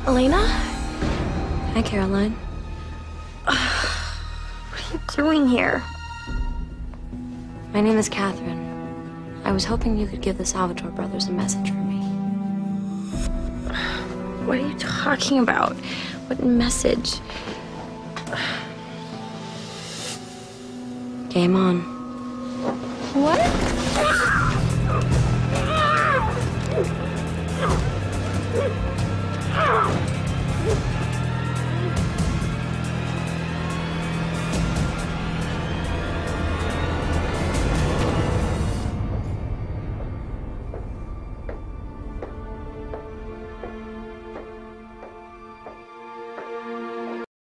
Elena? Hi, Caroline. What are you doing here? My name is Catherine. I was hoping you could give the Salvatore brothers a message for me. What are you talking about? What message? Game on. What?